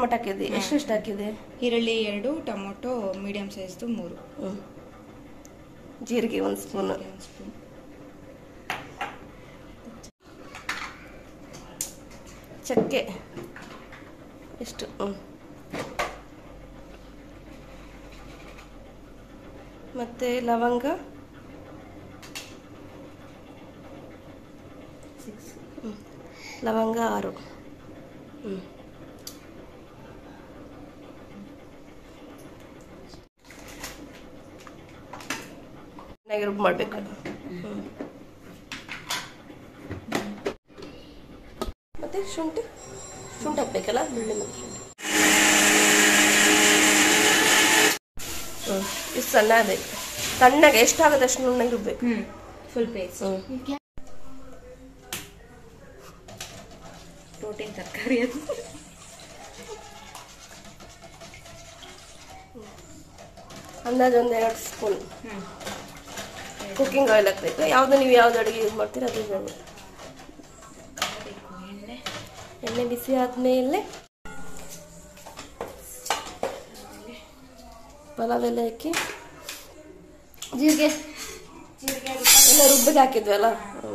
Tomato ಹಾಕಿದ್ವಿ. ಎಷ್ಟು ಹಾಕಿದೆ? ಈರುಳ್ಳಿ 2, ಟೊಮೊಟೊ ಮೀಡಿಯಂ ಸೈಜ್ದು 3. ಜೀರಿಗೆ 1 ಸ್ಪೂನ್. ಚಕ್ಕೆ ಎಷ್ಟು? ಮತ್ತೆ ಲವಂಗ 6. ಲವಂಗ 6. ರುಬ್ಬ ಮಾಡಬೇಕು. ಮತ್ತೆ ಶುಂಠಿ ಹಾಕ್ಬೇಕಲ್ಲ, ಬೆಳ್ಳುಳ್ಳಿ ಮತ್ತು ಶುಂಠಿ. ಇಷ್ಟು ಸಣ್ಣ ಬೇಕು, ತಣ್ಣಗೆ ಎಷ್ಟಾಗುತ್ತೆ ಅಷ್ಟು ನುಣ್ಣಗೆ ರುಬ್ಬೇಕು. Full paste. ಪ್ರೋಟೀನ್ ತರಕಾರಿ ಅದು. ಅಂದಾಜು 2 ಸ್ಪೂನ್ ಕುಕ್ಕಿಂಗ್ ಆಯಿಲ್ ಹಾಕ್ಬೇಕು. ನೀವು ಯಾವ್ದು ಅಡುಗೆ ಯೂಸ್ ಮಾಡ್ತೀರಾ ಅದು ಯೂಸ್. ಎಣ್ಣೆ ಬಿಸಿ ಆದ್ಮೇಲೆ ಪಲಾವ್ ಎಲೆ ಹಾಕಿ ಜೀರಿಗೆ ಎಲ್ಲ ರುಬ್ಬಿಗೆ ಹಾಕಿದ್ವಲ್ಲ.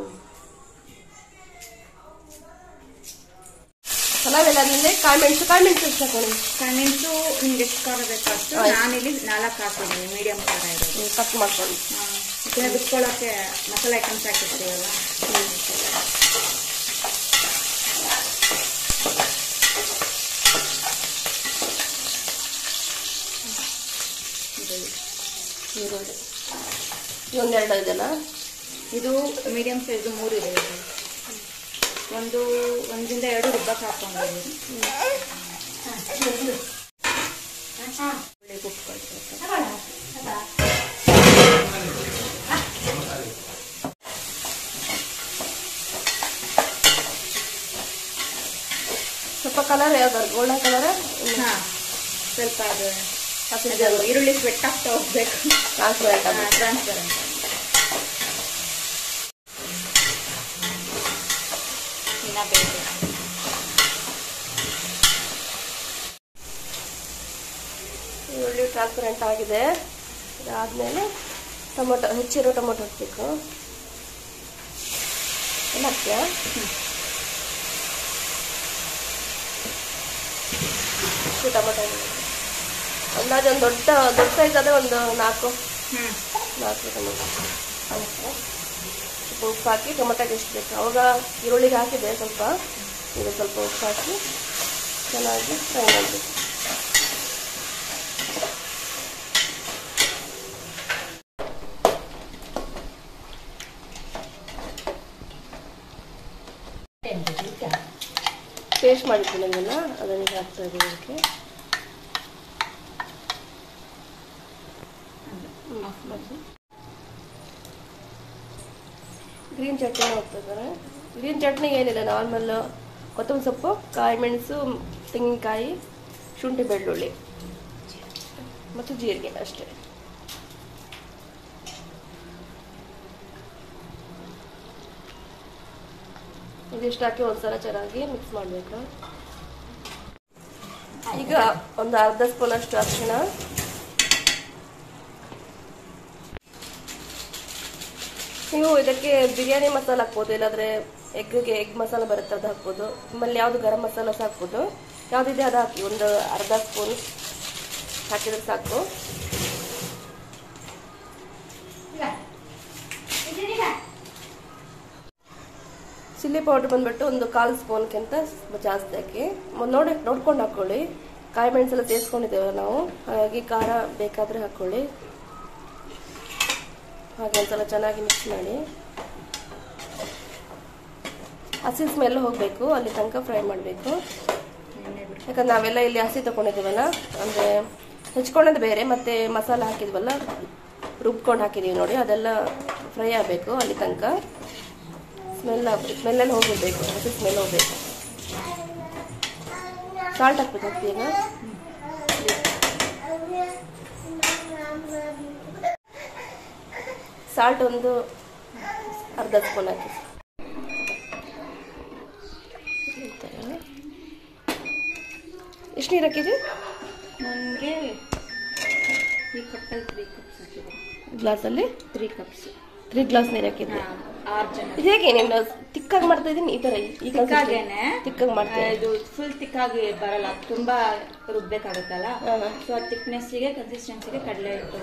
ಪಲಾವ್ ಎಲ್ಲ ಆದ್ಮೇಲೆ ಕಾಳುಮೆಣಸು ಎಷ್ಟು ಹಾಕೊಳ್ಳಿ? ಕಾಳುಮೆಣಸು ನಿಮ್ಗೆ ಎಷ್ಟು ಖಾರ ಬೇಕಾಷ್ಟು. ನಾನಿಲ್ಲಿ 4 ಹಾಕಿದ್ದೀನಿ, ಮೀಡಿಯಂ ಖಾರ ಇರೋದು. ಕಟ್ ಮಾಡ್ಕೊಂಡು ಬಿಟ್ಕೊಳ್ಳೋಕ್ಕೆ ಮಸಾಲೆ ಐಟಮ್ಸ್ ಹಾಕಿರ್ತೀವಲ್ಲ. ಈರುಳ್ಳಿ ಒಂದೆರಡು ಇದೆಲ್ಲ. ಇದು ಮೀಡಿಯಂ ಸೈಜ್ 3 ಇದೆ. 1ರಿಂದ 2 ರುಬ್ಬಕ್ಕೆ ಹಾಕೊಂಡಿದ್ದೀನಿ. ಸ್ವಲ್ಪ ಕಲರ್ ಯಾವ್ದಾರು ಗೋಲ್ಡನ್ ಕಲರ್. ಸ್ವಲ್ಪ ಅದು ಈರುಳ್ಳಿ ಸ್ವೆಟ್ ಆಗ್ತಾ ಹೋಗ್ಬೇಕು. ಟ್ರಾನ್ಸ್ಪರೆಂಟ್. ಈರುಳ್ಳಿ ಟ್ರಾನ್ಸ್ಪರೆಂಟ್ ಆಗಿದೆ. ಇದಾದ್ಮೇಲೆ ಟೊಮೊಟೊ, ಹೆಚ್ಚಿರೋ ಟೊಮೊಟೊ ಹಾಕ್ಬೇಕು. ಎಲ್ಲ ಹಾಕ್ತೀಯಾ? ಟೊಮೊಟೊ ಅಂದಾಜು ಒಂದು ದೊಡ್ಡ ಸೈಜ್ ಆದರೆ ಒಂದು 4 ಟೊಮೊಟೊ. ಸ್ವಲ್ಪ ಉಪ್ಪು ಹಾಕಿ ಟೊಮೊಟೊಗೆ ಎಷ್ಟು ಬೇಕು ಅವಾಗ ಈರುಳ್ಳಿಗೆ ಹಾಕಿದೆ ಸ್ವಲ್ಪ. ಈಗ ಸ್ವಲ್ಪ ಉಪ್ಪು ಹಾಕಿ ಚೆನ್ನಾಗಿ ಫ್ರೈ ಮಾಡಬೇಕು. ಪೇಸ್ಟ್ ಮಾಡಿದ್ದೀನಿ ಅದನ್ನು, ಅದನ್ನು ಹಾಕ್ತಾ ಇದ್ದೀನಿ ಅದಕ್ಕೆ. ಗ್ರೀನ್ ಚಟ್ನಿ ಹೋಗ್ತಿದ್ದಾರೆ. ಗ್ರೀನ್ ಚಟ್ನಿಗೆ ಏನಿಲ್ಲ, ನಾರ್ಮಲ್ ಕೊತ್ತಂಬರಿ ಸೊಪ್ಪು, ಕಾಯಿ ಮೆಣಸು, ತೆಂಗಿನಕಾಯಿ, ಶುಂಠಿ, ಬೆಳ್ಳುಳ್ಳಿ ಮತ್ತು ಜೀರಿಗೆ ಅಷ್ಟೇ. ಇದಿಷ್ಟು ಹಾಕಿ ಒಂದ್ಸಲ ಚೆನ್ನಾಗಿ ಮಿಕ್ಸ್ ಮಾಡಬೇಕು. ಈಗ ಒಂದು ಅರ್ಧ ಸ್ಪೂನ್ ಅಷ್ಟು ಅರಿಶಿಣ, ನೀವು ಇದಕ್ಕೆ ಬಿರಿಯಾನಿ ಮಸಾಲ ಹಾಕ್ಬೋದು, ಇಲ್ಲಾಂದರೆ ಎಗ್ ಮಸಾಲ ಬರುತ್ತೆ ಅದು ಹಾಕ್ಬೋದು. ನಿಮ್ಮಲ್ಲಿ ಯಾವುದು ಗರಂ ಮಸಾಲ ಸಹ ಹಾಕ್ಬೋದು. ಯಾವುದಿದೆ ಅದು ಹಾಕಿ. ಒಂದು ಅರ್ಧ ಸ್ಪೂನ್ ಹಾಕಿದ್ರೆ ಸಾಕು. ಚಿಲ್ಲಿ ಪೌಡರ್ ಬಂದ್ಬಿಟ್ಟು ಒಂದು 1/4 ಸ್ಪೂನ್ಗಿಂತ ಜಾಸ್ತಿ ಹಾಕಿ. ನೋಡ್ಕೊಂಡು ಹಾಕ್ಕೊಳ್ಳಿ. ಕಾಯಿ ಮೆಣಸೆಲ್ಲ ಸೇರಿಸ್ಕೊಂಡಿದ್ದೇವೆ ನಾವು, ಹಾಗಾಗಿ ಖಾರ ಬೇಕಾದರೆ ಹಾಕ್ಕೊಳ್ಳಿ. ಹಾಗೆ ಒಂದ್ಸಲ ಚೆನ್ನಾಗಿ ಮಿಕ್ಸ್ ಮಾಡಿ. ಹಸಿ ಸ್ಮೆಲ್ ಹೋಗಬೇಕು, ಅಲ್ಲಿ ತನಕ ಫ್ರೈ ಮಾಡಬೇಕು. ಯಾಕಂದ್ರೆ ನಾವೆಲ್ಲ ಇಲ್ಲಿ ಹಸಿ ತಗೊಂಡಿದ್ದೀವಲ್ಲ, ಅಂದರೆ ಹೆಚ್ಕೊಂಡದ್ದು ಬೇರೆ, ಮತ್ತು ಮಸಾಲ ಹಾಕಿದ್ವಲ್ಲ ರುಬ್ಕೊಂಡು ಹಾಕಿದ್ದೀವಿ ನೋಡಿ, ಅದೆಲ್ಲ ಫ್ರೈ ಆಗಬೇಕು ಅಲ್ಲಿ ತನಕ. ಸ್ಮೆಲ್ಲೆಲ್ಲ ಹೋಗಬೇಕು, ಹಸಿ ಸ್ಮೆಲ್ ಹೋಗಬೇಕು. ಸಾಲ್ಟ್ ಹಾಕ್ಬೇಕು ಈಗ. ಸಾಲ್ಟ್ ಒಂದು ಅರ್ಧ ಸ್ಪೂನ್ ಹಾಕಿ. ಎಷ್ಟು ನೀರು ಹಾಕಿದ್ವಿ? ನನಗೆ ಈ ಕಪ್ಪಲ್ಲಿ 3 ಕಪ್ಸ್ ಹಾಕಿದೆ. ಗ್ಲಾಸಲ್ಲಿ 3 ಕಪ್ಸ್ 3 ಗ್ಲಾಸ್ ನೀರು ಹಾಕಿದ್ವಿ. 6 ಜನ. ಹೇಗೆ ನೀನು ತಿಕ್ಕಾಗಿ ಮಾಡ್ತಾ ಇದ್ದೀನಿ? ಈ ತರ ತಿಕ್ಕಾಗಿ ಮಾಡ್ತಾ ಇದು ಫುಲ್ ತಿಕ್ಕಾಗಿ ಬರಲ್ಲ, ತುಂಬಾ ರುಬ್ಬೇಕಾಗುತ್ತಲ್ಲ. ಸೊ ಆ ತಿಕ್ನೆಸ್ಸಿಗೆ ಕನ್ಸಿಸ್ಟೆನ್ಸಿಗೆ ಕಡಲೆ ಹಿಟ್ಟು.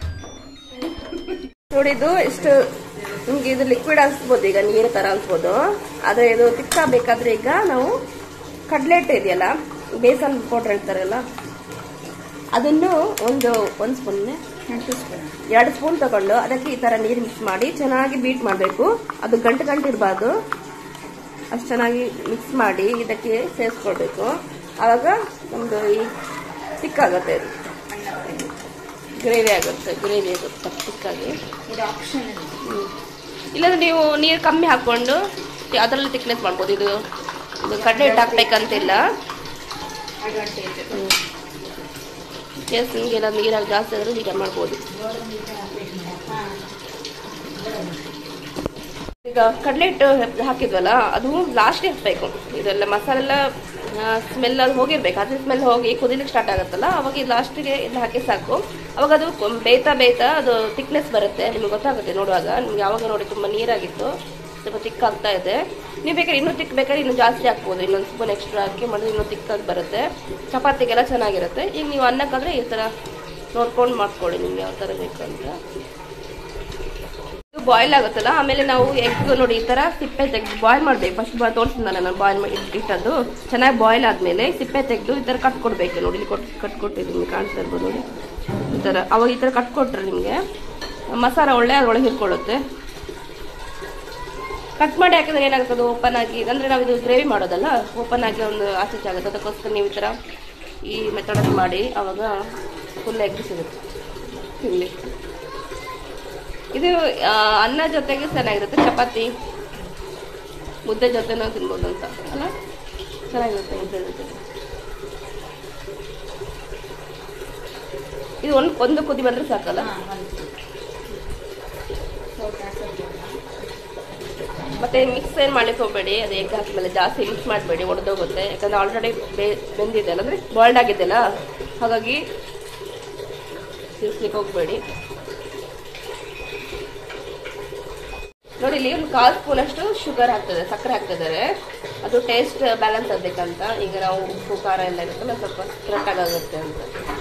ನೋಡಿ ಇದು ಇಷ್ಟು ನಿಮ್ಗೆ ಇದು ಲಿಕ್ವಿಡ್ ಅನ್ಸ್ಬೋದು, ಈಗ ನೀರು ತರ ಅನ್ಸ್ಬೋದು. ಆದ್ರೆ ಇದು ತಿಕ್ಕಾಗಬೇಕಾದ್ರೆ ಈಗ ನಾವು ಕಡಲೆ ಹಿಟ್ಟು ಇದೆಯಲ್ಲ, ಬೇಸನ್ ಪೌಡರ್ ಹೇಳ್ತಾರಲ್ಲ, ಅದನ್ನು ಒಂದು ಸ್ಪೂನ್ 2 ಸ್ಪೂನ್ ತಗೊಂಡು ಅದಕ್ಕೆ ಈ ತರ ನೀರು ಮಿಕ್ಸ್ ಮಾಡಿ ಚೆನ್ನಾಗಿ ಬೀಟ್ ಮಾಡಬೇಕು. ಅದು ಗಂಟು ಇರಬಾರ್ದು, ಅಷ್ಟು ಚೆನ್ನಾಗಿ ಮಿಕ್ಸ್ ಮಾಡಿ ಇದಕ್ಕೆ ಸೇರಿಸ್ಕೊಳ್ಬೇಕು. ಆವಾಗ ನಮ್ದು ಈ ತಿಕ್ಕಾಗುತ್ತೆ, ಇದು ಗ್ರೇವಿ ಆಗುತ್ತೆ ತಿಕ್ಕಾಗಿ. ಇಲ್ಲಾಂದ್ರೆ ನೀವು ನೀರು ಕಮ್ಮಿ ಹಾಕೊಂಡು ಅದರಲ್ಲಿ ತಿಕ್ನೆಸ್ ಮಾಡ್ಬೋದು. ಇದು ಕಡಲೆ ಹಿಟ್ಟು ಹಾಕ್ಬೇಕಂತಿಲ್ಲ. ನಿಮಗೆಲ್ಲ ನೀರಾಗಿ ಜಾಸ್ತಿ ಆದ್ರೆ ಹೀಗೆ ಮಾಡ್ಬೋದು. ಈಗ ಕಡಲೆ ಹಿಟ್ಟು ಹಾಕಿದ್ವಲ್ಲ, ಅದು ಲಾಸ್ಟ್ಗೆ ಹಾಕಬೇಕು. ಇದೆಲ್ಲ ಮಸಾಲೆ ಎಲ್ಲ ಸ್ಮೆಲ್ ಅದು ಹೋಗಿರ್ಬೇಕು. ಅದ್ರ ಸ್ಮೆಲ್ ಹೋಗಿ ಕುದಿಲಿಕ್ಕೆ ಸ್ಟಾರ್ಟ್ ಆಗುತ್ತಲ್ಲ, ಅವಾಗ ಇದು ಲಾಸ್ಟಿಗೆ ಇದು ಹಾಕಿ ಸಾಕು. ಅವಾಗ ಅದು ಬೇಯ್ತಾ ಅದು ತಿಕ್ನೆಸ್ ಬರುತ್ತೆ. ನಿಮ್ಗೆ ಗೊತ್ತಾಗುತ್ತೆ ನೋಡುವಾಗ. ನಿಮ್ಗೆ ಯಾವಾಗ ನೋಡಿ ತುಂಬ ನೀರಾಗಿತ್ತು, ಸ್ವಲ್ಪ ತಿಕ್ಕಾಗ್ತಾ ಇದೆ. ನೀವು ಬೇಕಾದ್ರೆ ಇನ್ನೂ ತಿಕ್ಬೇಕಾದ್ರೆ ಇನ್ನೂ ಜಾಸ್ತಿ ಹಾಕ್ಬೋದು. ಇನ್ನೊಂದು ಸ್ಪೂನ್ ಎಕ್ಸ್ಟ್ರಾ ಹಾಕಿ ಮಾಡಿದ್ರೆ ಇನ್ನೂ ತಿಕ್ಕಾಗಿ ಬರುತ್ತೆ. ಚಪಾತಿಗೆಲ್ಲ ಚೆನ್ನಾಗಿರುತ್ತೆ. ಈಗ ನೀವು ಅನ್ನಕ್ಕಾದ್ರೆ ಈ ಥರ ನೋಡ್ಕೊಂಡು ಮಾಡ್ಕೊಳ್ಳಿ, ನಿಮ್ಗೆ ಯಾವ ಥರ ಬೇಕು ಅಂತ. ಇದು ಬಾಯ್ಲ್ ಆಗುತ್ತಲ್ಲ, ಆಮೇಲೆ ನಾವು ಎಗ್ ನೋಡಿ ಈ ಥರ ಸಿಪ್ಪೆ ತೆಗೆದು ಬಾಯ್ಲ್ ಮಾಡಬೇಕು. ಫಸ್ಟ್ ತೋರಿಸಿದ್ನಲ್ಲ ನಾನು ಬಾಯ್ಲ್ ಮಾಡಿ ಇಟ್ಟದ್ದು. ಚೆನ್ನಾಗಿ ಬಾಯ್ಲ್ ಆದಮೇಲೆ ಸಿಪ್ಪೆ ತೆಗೆದು ಈ ಥರ ಕಟ್ಕೊಡ್ಬೇಕು. ನೋಡಿ ಇಲ್ಲಿ ಕಟ್ಕೊಟ್ಟಿದ್ದು ನಿಮ್ಗೆ ಕಾಣ್ತಾ ಇರ್ಬೋದು ನೋಡಿ ಈ ಥರ. ಅವಾಗ ಈ ಥರ ಕಟ್ಕೊಟ್ರೆ ನಿಮಗೆ ಮಸಾಲ ಅದ್ರೊಳಗೆ ಹಿಡ್ಕೊಳ್ಳುತ್ತೆ. ಕಟ್ ಮಾಡಿ ಹಾಕಿದ್ರೆ ಏನಾಗುತ್ತೆ, ಅದು ಓಪನ್ ಆಗಿ, ಅಂದರೆ ನಾವು ಇದು ಗ್ರೇವಿ ಮಾಡೋದಲ್ಲ, ಓಪನ್ ಆಗಿ ಒಂದು ಆಚೆ ಆಗುತ್ತೆ. ಅದಕ್ಕೋಸ್ಕರ ನೀವು ಈ ಥರ ಈ ಮೆಥಡಲ್ಲಿ ಮಾಡಿ, ಆವಾಗ ಫುಲ್ ಎಗ್ ಸಿಗುತ್ತೆ ತಿನ್ನಲಿ. ಇದು ಅನ್ನ ಜೊತೆಗೆ ಚೆನ್ನಾಗಿರುತ್ತೆ, ಚಪಾತಿ ಮುದ್ದೆ ಜೊತೆನೂ ತಿನ್ಬೋದು ಅಂತ ಅಲ್ಲ, ಚೆನ್ನಾಗಿರುತ್ತೆ ಮುದ್ದೆ ಜೊತೆ. ಇದು ಒಂದು ಕುದಿ ಬಂದರೆ ಸಾಕಲ್ಲ. ಮತ್ತೆ ಮಿಕ್ಸ್ ಏನು ಮಾಡ್ಲಿಕ್ಕೆ ಹೋಗಬೇಡಿ. ಅದು ಎಗ್ ಹಾಕಿದ್ಮೇಲೆ ಜಾಸ್ತಿ ಮಿಕ್ಸ್ ಮಾಡಬೇಡಿ, ಒಡೆದೋಗುತ್ತೆ. ಯಾಕಂದ್ರೆ ಆಲ್ರೆಡಿ ಬೆಂದಿದೆ ಅಲ್ಲ, ಅಂದರೆ ಬಾಯ್ಲ್ಡ್ ಆಗಿದೆಯಲ್ಲ, ಹಾಗಾಗಿ ತಿರ್ಸ್ಲಿಕ್ಕೆ ಹೋಗಬೇಡಿ. ನೋಡಿ ಇಲ್ಲಿ ಒಂದು 1/4 ಸ್ಪೂನ್ ಅಷ್ಟು ಶುಗರ್ ಹಾಕ್ತದೆ, ಸಕ್ಕರೆ ಹಾಕ್ತಿದ್ದಾರೆ. ಅದು ಟೇಸ್ಟ್ ಬ್ಯಾಲೆನ್ಸ್ ಆಗಬೇಕಂತ. ಈಗ ನಾವು ಉಪ್ಪು ಖಾರ ಎಲ್ಲ ಇರುತ್ತಲ್ಲ, ಸ್ವಲ್ಪ ಕರೆಕ್ಟಾಗಿ ಆಗುತ್ತೆ ಅಂತ.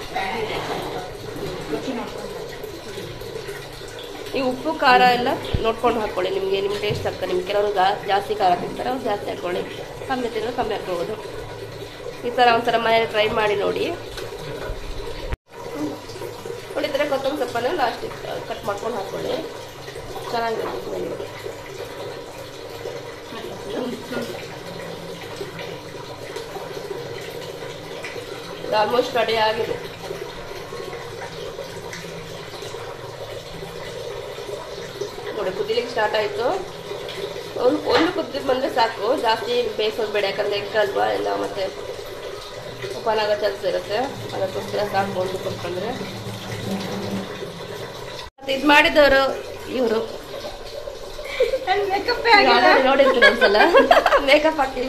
ಈ ಉಪ್ಪು ಖಾರ ಎಲ್ಲ ನೋಡ್ಕೊಂಡು ಹಾಕ್ಕೊಳ್ಳಿ. ನಿಮ್ಮ ಟೇಸ್ಟ್ ಆಗ್ತದೆ. ನಿಮ್ಗೆ ಕೆಲವರು ಜಾಸ್ತಿ ಖಾರ ತಿಂತಾರೆ, ಅವ್ರು ಜಾಸ್ತಿ ಹಾಕ್ಕೊಳ್ಳಿ. ಕಮ್ಮಿ ತಿನ್ನೋ ಕಮ್ಮಿ ಹಾಕ್ಬೋದು. ಈ ಥರ ಒಂದ್ಸಲ ಮನೇಲಿ ಟ್ರೈ ಮಾಡಿ ನೋಡಿ. ನೋಡಿ ಈ ಥರ ಕೊತ್ತಂಬರಿ ಸೊಪ್ಪನ್ನು ಲಾಸ್ಟಿಗೆ ಕಟ್ ಮಾಡ್ಕೊಂಡು ಹಾಕ್ಕೊಳ್ಳಿ, ಚೆನ್ನಾಗಿರುತ್ತೆ. ಇದು ಆಲ್ಮೋಸ್ಟ್ ರೆಡಿ ಆಗಿದೆ. ನೋಡಿ ಕುದಿಲಿಕ್ಕೆ ಸ್ಟಾರ್ಟ್ ಆಯಿತು. ಒಂದು ಕುದಿ ಬಂದರೆ ಸಾಕು, ಜಾಸ್ತಿ ಬೇಯಿಸೋದು ಬೇಡ. ಯಾಕಂದರೆ ಎಗ್ ಅಲ್ವಾ ಎಲ್ಲ, ಮತ್ತೆ ಓಪನ್ ಆಗೋ ಚಾನ್ಸ್ ಇರುತ್ತೆ. ಅದಕ್ಕೋಸ್ಕರ ಸಾಕು ಒಂದು ಕುತ್ಕೊಂಡ್ರೆ. ಮತ್ತೆ ಇದು ಮಾಡಿದವರು ಇವರು ನೋಡಿರ್ತೀನಿ ಒಂದ್ಸಲ. ಮೇಕಪ್ ಹಾಕಿಲ್ಲ,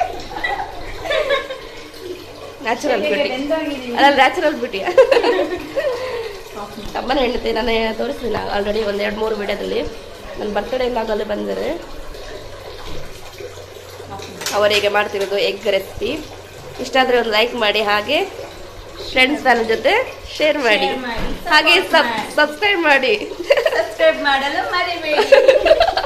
ನ್ಯಾಚುರಲ್ ಬ್ಯೂಟಿ ಅಲ್ಲ, ನ್ಯಾಚುರಲ್ ಬ್ಯೂಟಿ. ಅಮ್ಮನ ಹೆಂಡತಿ ನಾನು ತೋರಿಸ್ತೀನಿ ಆಲ್ರೆಡಿ 1-2-3 ವಿಡಿಯೋದಲ್ಲಿ. ನನ್ನ ಬರ್ತ್ಡೇ ಆಗಲು ಬಂದರೆ ಅವರಿಗೆ ಮಾಡ್ತಿರೋದು ಎಗ್ ರೆಸಿಪಿ. ಇಷ್ಟ ಆದರೆ ಒಂದು ಲೈಕ್ ಮಾಡಿ, ಹಾಗೆ ಫ್ರೆಂಡ್ಸ್ ನನ್ನ ಜೊತೆ ಶೇರ್ ಮಾಡಿ, ಹಾಗೆ ಸಬ್ಸ್ಕ್ರೈಬ್ ಮಾಡಿ. ಸಬ್ಸ್ಕ್ರೈಬ್ ಮಾಡಲು ಮರಿಬೇಡಿ.